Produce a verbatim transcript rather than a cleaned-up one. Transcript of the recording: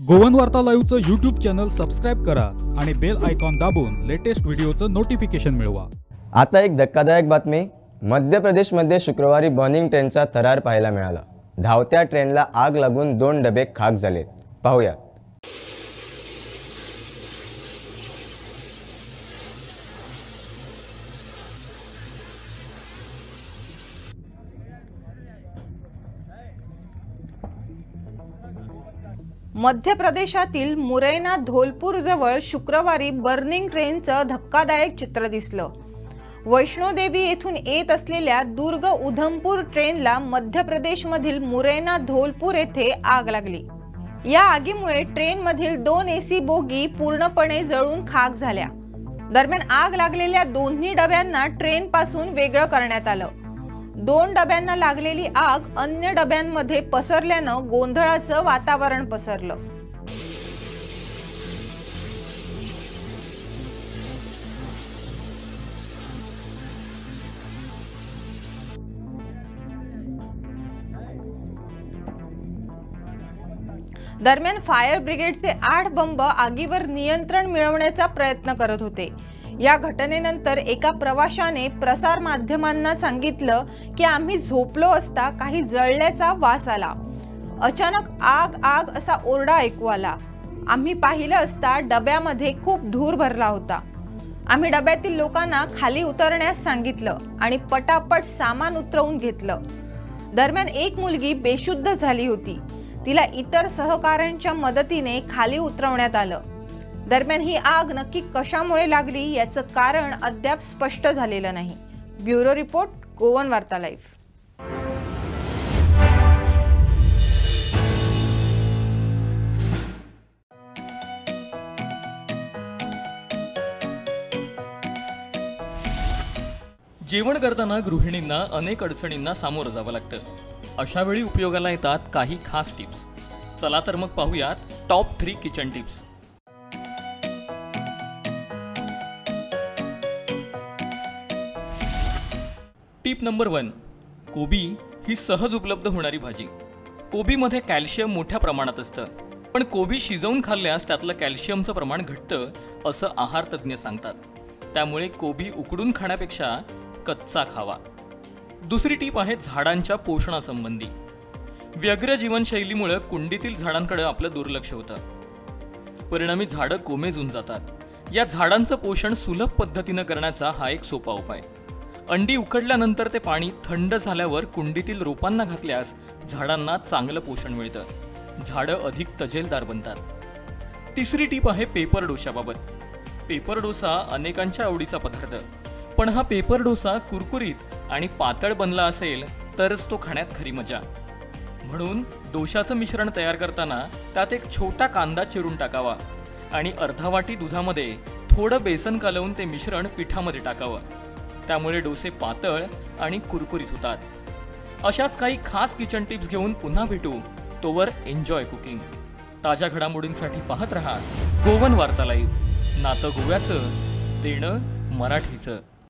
Goan वार्ता लाईव्हचं YouTube channel subscribe करा आणि बेल आयकॉन दाबून लेटेस्ट व्हिडिओचं नोटिफिकेशन मिळवा। आता एक धक्कादायक बातमी। मध्य प्रदेशमध्ये शुक्रवारी बर्निंग ट्रेनचा थरार पाहायला मिळाला। धावत्या ट्रेनला आग लागून दोन डबे खाक झालेत। पाहूया। मध्य प्रदेशातील मुरैना धौलपुर जवळ शुक्रवारी बर्निंग ट्रेनचं धक्कादायक चित्र दिसलं। वैष्णोदेवी येथून येत असलेल्या दुर्ग उधमपूर ट्रेनला मध्य प्रदेशमधील मुरैना धौलपुर येथे आग लागली। या आगीमुळे ट्रेनमधील दोन एसी बोगी पूर्णपणे जळून खाक झाल्या। दरम्यान आग लागलेल्या दोन्ही डब्यांना ट्रेनपासून वेगळं करण्यात आलं। दोन डब्यांना लागलेली आग अन्य डब्यांमध्ये पसरल्यानं गोंधळाचं वातावरण पसरलं। दरम्यान फायर ब्रिगेडचे आठ बंब आगीवर नियंत्रण मिळवण्याचा प्रयत्न करत होते। या घटनेनंतर एका प्रवाशाने प्रसार माध्यमांना सांगितलं की आम्ही झोपलो असता काही जळल्याचा वास आला। अचानक आग आग असा ओरडा ऐकू आला। आम्ही पाहिलं असता डब्यामध्ये खूप धूर भरला होता। आम्ही डब्यातील लोकांना खाली उतरण्यास सांगितलं आणि पटापट सामान उतरवून घेतलं। दरम्यान एक मुलगी बेशुद्ध झाली होती। तिला इतर सहकाऱ्यांच्या मदतीने खाली उतरवण्यात आलं। दरम्यान ही आग नक्की कशामुळे लागली याचं कारण अद्याप स्पष्ट झालेलं नाही। Bureau report, Goan Varta Live. जेवण करताना गृहिणींना अनेक अडचणींना सामोरं जावं लागतं। अशा वेळी उपयोगाला येतात काही खास टिप्स। चला तर मग पाहूयात top three kitchen tips. Tip number one, कोबी ही सहज उपलब्ध होणारी भाजी। कोबीमध्ये कॅल्शियम मोठ्या प्रमाणात असतं, पण कोबी शिजवून खाल्ल्यास त्यातलं कॅल्शियमचं प्रमाण घटतं असं आहार तज्ज्ञ सांगतात। त्यामुळे कोबी उकडून खाण्यापेक्षा कच्चा खावा। दुसरी टीप आहे झाडांच्या पोषणासंबंधी। व्यग्र जीवनशैलीमुळे कुंडीतील झाडांकडे आपलं दुर्लक्ष होतं, परिणामी झाडं कोमेजून जातात। या झाडांचं पोषण सुलभ पद्धतीनं करण्याचा हा एक सोपा उपाय। अंडी उकडल्यानंतर ते पाणी थंड झाल्यावर कुंडीतील रोपांना घातल्यास झाडांना चांगलं पोषण मिळतं। झाडं अधिक तजेलदार बनतात। तिसरी टीप आहे पेपर डोशाबाबत। पेपर डोसा अनेकांच्या आवडीचा पदार्थ, पण हा पेपर डोसा कुरकुरीत आणि पातळ बनला असेल तरच तो खाण्यात खरी मजा। म्हणून डोशाचं मिश्रण तयार करताना त्यात एक छोटा कांदा चिरून टाकावा आणि अर्धा वाटी दुधामध्ये थोडं बेसन कालवून ते मिश्रण पिठामध्ये टाकावं। त्यामुळे डोसे पातळ आणि कुरकुरीत होतात। अशाच काही खास किचन टिप्स घेऊन पुन्हा भेटू। तोवर एन्जॉय कुकिंग। ताज्या घडामोडींसाठी पाहत रहा गोवन वार्ता लाईव्ह। नातं गोव्याचं, देणं मराठीचं।